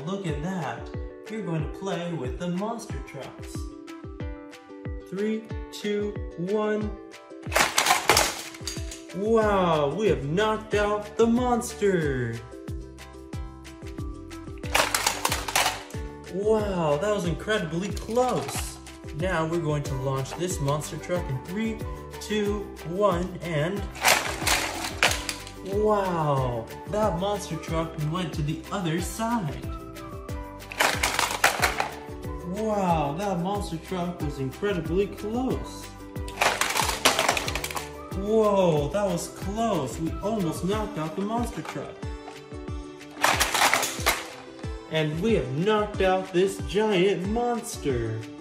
look at that. We're going to play with the monster trucks. 3, 2, 1. Wow, we have knocked out the monster. Wow, that was incredibly close. Now we're going to launch this monster truck in 3, 2, 1, and... Wow, that monster truck went to the other side. Wow, that monster truck was incredibly close. Whoa, that was close. We almost knocked out the monster truck. And we have knocked out this giant monster.